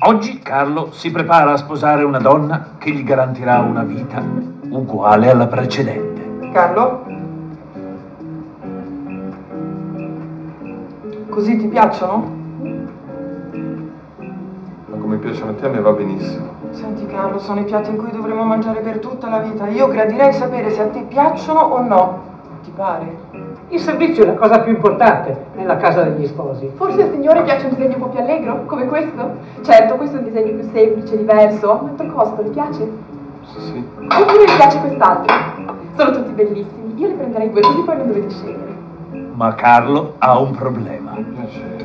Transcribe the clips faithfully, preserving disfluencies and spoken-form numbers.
Oggi Carlo si prepara a sposare una donna che gli garantirà una vita uguale alla precedente. Carlo? Così ti piacciono? Ma come piacciono a te, a me va benissimo. Senti Carlo, sono i piatti in cui dovremo mangiare per tutta la vita. Io gradirei sapere se a te piacciono o no. Ti pare? Il servizio è la cosa più importante nella casa degli sposi. Forse al signore piace un disegno un po' più allegro, come questo? Certo, questo è un disegno più semplice, diverso. Quanto costa? Le piace? Sì, sì. Oppure le piace quest'altro? Sono tutti bellissimi. Io le prenderei due, così poi non dovete scegliere. Ma Carlo ha un problema. Mi piace.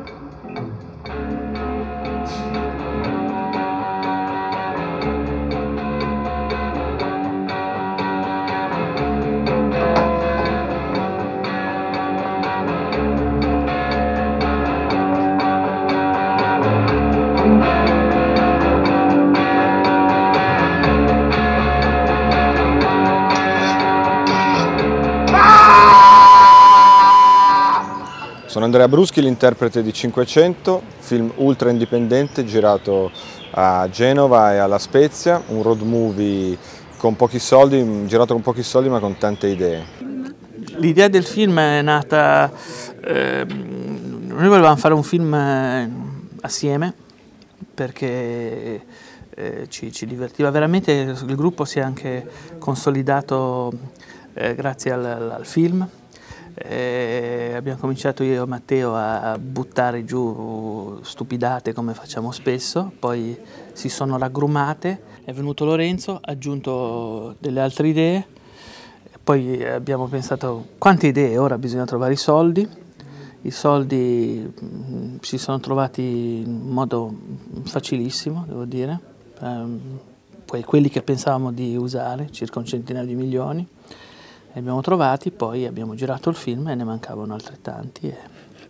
Sono Andrea Bruschi, l'interprete di cinquecento, film ultra indipendente girato a Genova e alla Spezia, un road movie con pochi soldi, girato con pochi soldi ma con tante idee. L'idea del film è nata, eh, noi volevamo fare un film assieme perché eh, ci, ci divertiva veramente, il gruppo si è anche consolidato eh, grazie al, al film. Eh, abbiamo cominciato io e Matteo a buttare giù stupidate come facciamo spesso, poi si sono raggrumate, è venuto Lorenzo, ha aggiunto delle altre idee, poi abbiamo pensato quante idee, ora bisogna trovare i soldi, i soldi mh, si sono trovati in modo facilissimo, devo dire, um, poi quelli che pensavamo di usare, circa un centinaio di milioni. Li abbiamo trovati, poi abbiamo girato il film e ne mancavano altrettanti, e,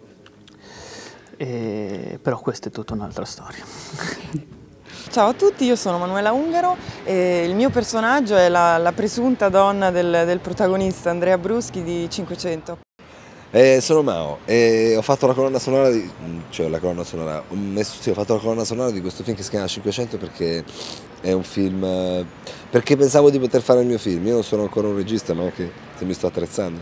e, però questa è tutta un'altra storia. Ciao a tutti, io sono Manuela Ungaro e il mio personaggio è la, la presunta donna del, del protagonista Andrea Bruschi di cinquecento. Eh, sono Mao e ho fatto la colonna sonora di, cioè la colonna sonora, ho, messo, sì, ho fatto la colonna sonora di questo film che si chiama cinquecento perché è un film, perché pensavo di poter fare il mio film. Io non sono ancora un regista, ma anche se mi sto attrezzando,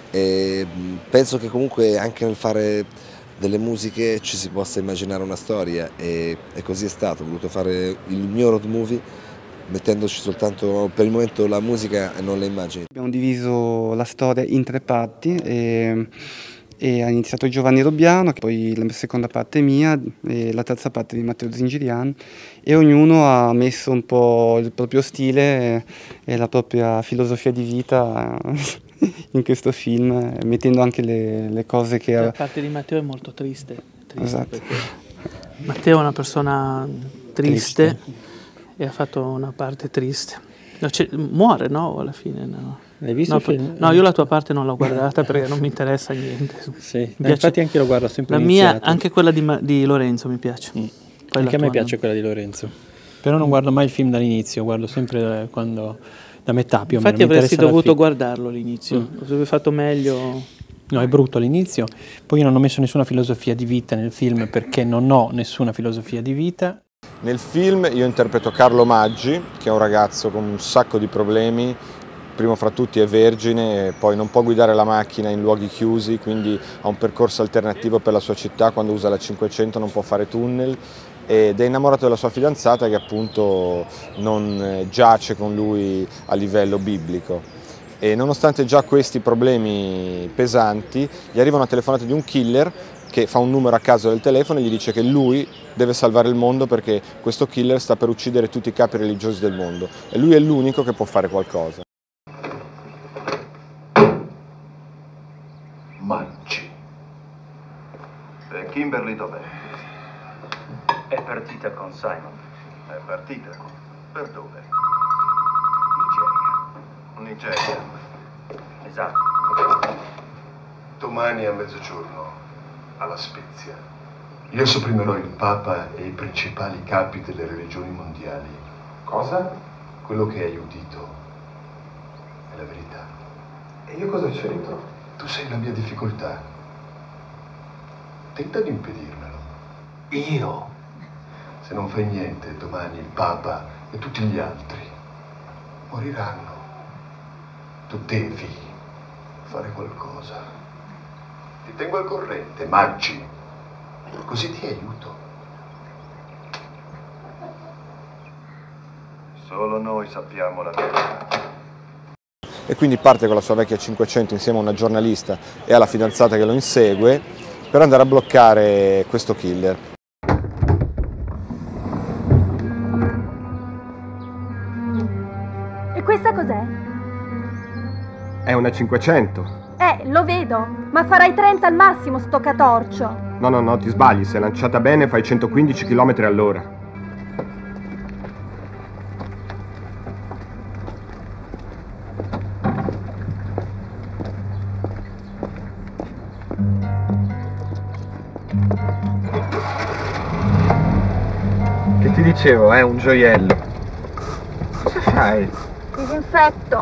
e penso che comunque anche nel fare delle musiche ci si possa immaginare una storia, e, e così è stato. Ho voluto fare il mio road movie mettendoci soltanto per il momento la musica e non le immagini. Abbiamo diviso la storia in tre parti e, e ha iniziato Giovanni Robbiano, poi la seconda parte mia e la terza parte di Matteo Zingirian, e ognuno ha messo un po' il proprio stile e, e la propria filosofia di vita in questo film, mettendo anche le, le cose che... La parte di Matteo è molto triste, triste esatto. Perché Matteo è una persona triste, triste. E ha fatto una parte triste. No, muore, no? Alla fine, no. L'hai visto no, il film? No, io la tua parte non l'ho guardata perché non mi interessa niente. Sì, piace, infatti anche io lo guardo sempre la iniziato. Mia, anche quella di, di Lorenzo mi piace. Mm. Poi anche a me piace non. quella di Lorenzo. Però non guardo mai il film dall'inizio, guardo sempre quando, da metà più o meno. Infatti avresti dovuto guardarlo all'inizio, mm. Avrei fatto meglio. No, è brutto all'inizio. Poi io non ho messo nessuna filosofia di vita nel film perché non ho nessuna filosofia di vita. Nel film io interpreto Carlo Maggi, che è un ragazzo con un sacco di problemi, primo fra tutti è vergine, e poi non può guidare la macchina in luoghi chiusi, quindi ha un percorso alternativo per la sua città, quando usa la cinquecento non può fare tunnel, ed è innamorato della sua fidanzata che appunto non giace con lui a livello biblico. E nonostante già questi problemi pesanti, gli arriva una telefonata di un killer che fa un numero a caso del telefono e gli dice che lui deve salvare il mondo perché questo killer sta per uccidere tutti i capi religiosi del mondo e lui è l'unico che può fare qualcosa. Maggi. E Kimberly dov'è? È partita con Simon. È partita? Per dove? Nigeria. Nigeria. Esatto. Domani a mezzogiorno, alla Spezia, io sopprimerò il Papa e i principali capi delle religioni mondiali. Cosa? Quello che hai udito è la verità. E io cosa c'entro? Tu sei la mia difficoltà. Tenta di impedirmelo. Io? Se non fai niente, domani il Papa e tutti gli altri moriranno. Tu devi fare qualcosa. Ti tengo al corrente, Maggi. Così ti aiuto. Solo noi sappiamo la verità. E quindi parte con la sua vecchia cinquecento insieme a una giornalista e alla fidanzata che lo insegue per andare a bloccare questo killer. E questa cos'è? È una cinquecento. Eh, lo vedo, ma farai trenta al massimo, sto catorcio. No, no, no, ti sbagli, se è lanciata bene fai centoquindici chilometri all'ora. Che ti dicevo, è un gioiello. Cosa fai? Disinfetto.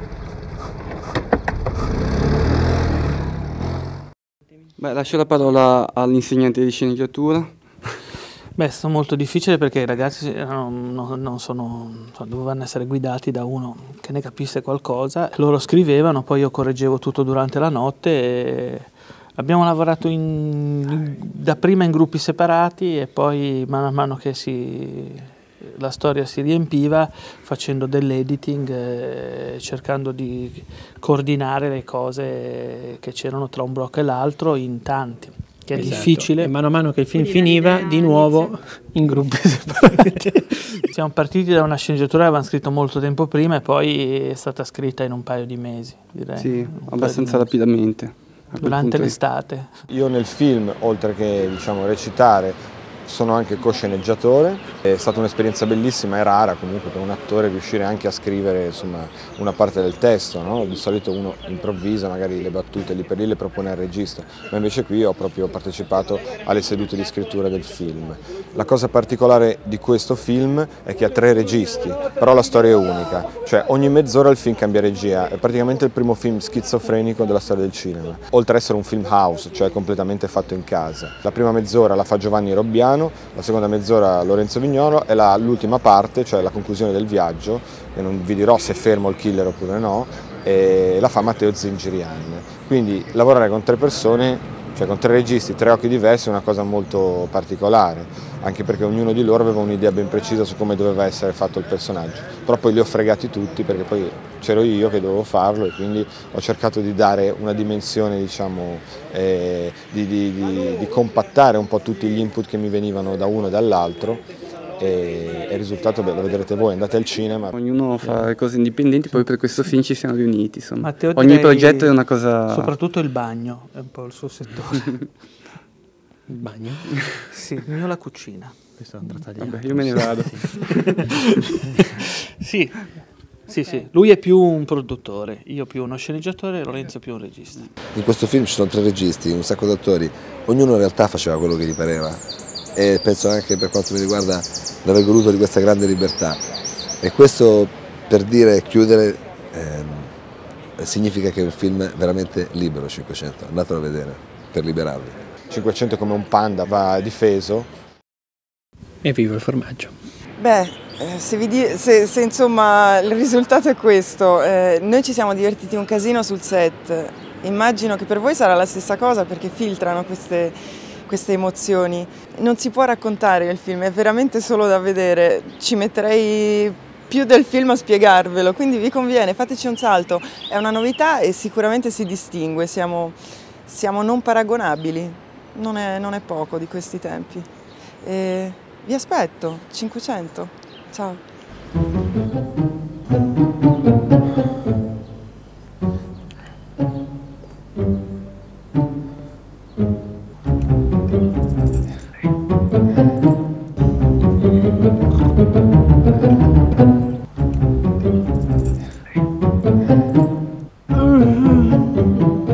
Beh, lascio la parola all'insegnante di sceneggiatura. Beh, è stato molto difficile perché i ragazzi erano, non, non sono, dovevano essere guidati da uno che ne capisse qualcosa. Loro scrivevano, poi io correggevo tutto durante la notte e abbiamo lavorato in, dapprima in gruppi separati e poi mano a mano che si, la storia si riempiva facendo dell'editing, eh, cercando di coordinare le cose che c'erano tra un blocco e l'altro in tanti, che è esatto. difficile. E mano a mano che il film finiva, di nuovo in gruppi separati. Siamo partiti da una sceneggiatura che avevamo scritto molto tempo prima e poi è stata scritta in un paio di mesi, direi. Sì, abbastanza rapidamente. Durante l'estate. Io nel film, oltre che diciamo, recitare, sono anche co-sceneggiatore. È stata un'esperienza bellissima e rara comunque per un attore riuscire anche a scrivere insomma, una parte del testo, no? Di solito uno improvvisa magari le battute lì per lì le propone al regista, ma invece qui ho proprio partecipato alle sedute di scrittura del film. La cosa particolare di questo film è che ha tre registi, però la storia è unica, cioè ogni mezz'ora il film cambia regia, è praticamente il primo film schizofrenico della storia del cinema, oltre ad essere un film house, cioè completamente fatto in casa. La prima mezz'ora la fa Giovanni Robbiano, la seconda mezz'ora Lorenzo Vignolo e l'ultima parte, cioè la conclusione del viaggio, che non vi dirò se è fermo il killer oppure no, e la fa Matteo Zingirian. Quindi lavorare con tre persone, cioè con tre registi, tre occhi diversi, è una cosa molto particolare, anche perché ognuno di loro aveva un'idea ben precisa su come doveva essere fatto il personaggio, però poi li ho fregati tutti perché poi c'ero io che dovevo farlo e quindi ho cercato di dare una dimensione, diciamo, eh, di, di, di, di compattare un po' tutti gli input che mi venivano da uno e dall'altro e il risultato beh, lo vedrete voi, andate al cinema. Ognuno fa cose indipendenti, poi per questo film ci siamo riuniti, insomma. Matteo, ogni progetto è una cosa... Soprattutto il bagno, è un po' il suo settore. Il bagno? Sì, il mio la cucina. Questo andrà tagliato. Vabbè, io me ne vado. Sì. Sì, sì, lui è più un produttore, io più uno sceneggiatore e Lorenzo più un regista. In questo film ci sono tre registi, un sacco di attori, ognuno in realtà faceva quello che gli pareva e penso anche per quanto mi riguarda di aver goduto di questa grande libertà. E questo per dire chiudere ehm, significa che è un film veramente libero, cinquecento, andatelo a vedere per liberarvi. cinquecento come un panda va difeso. E viva il formaggio. Beh, se, vi di- se, se insomma il risultato è questo, eh, noi ci siamo divertiti un casino sul set, immagino che per voi sarà la stessa cosa perché filtrano queste, queste emozioni. Non si può raccontare il film, è veramente solo da vedere, ci metterei più del film a spiegarvelo, quindi vi conviene, fateci un salto, è una novità e sicuramente si distingue, siamo, siamo non paragonabili, non è, non è poco di questi tempi. E vi aspetto, cinquecento. Ciao. Mm-hmm.